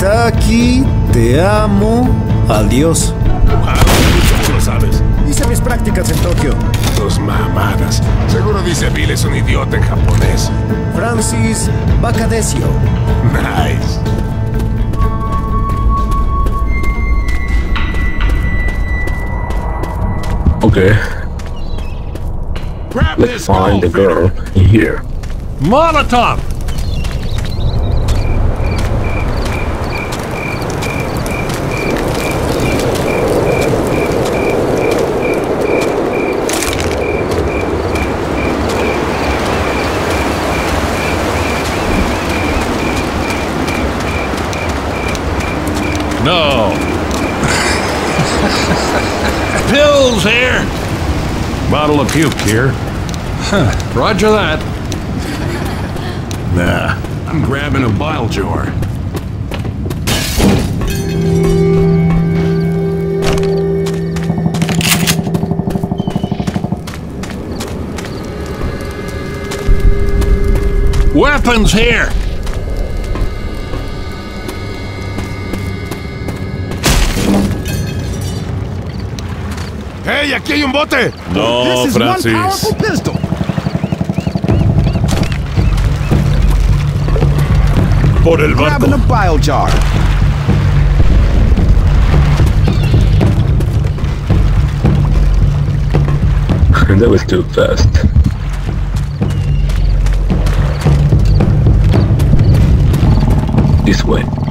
está aquí, te amo, adiós. ¿Cómo lo sabes? Hice mis prácticas en Tokio. Tus mamadas. Seguro dice Bill es un idiota en japonés. Francis Bacadesio. Nice. Okay, Grab let's this find the girl in here. Molotov! No. Pills here. Bottle of puke here. Huh, roger that. Nah, I'm grabbing a bile jar. Weapons here. ¡Hey, aquí hay un bote! No, Francis. Por el barco. bile jar. That was too fast. This way.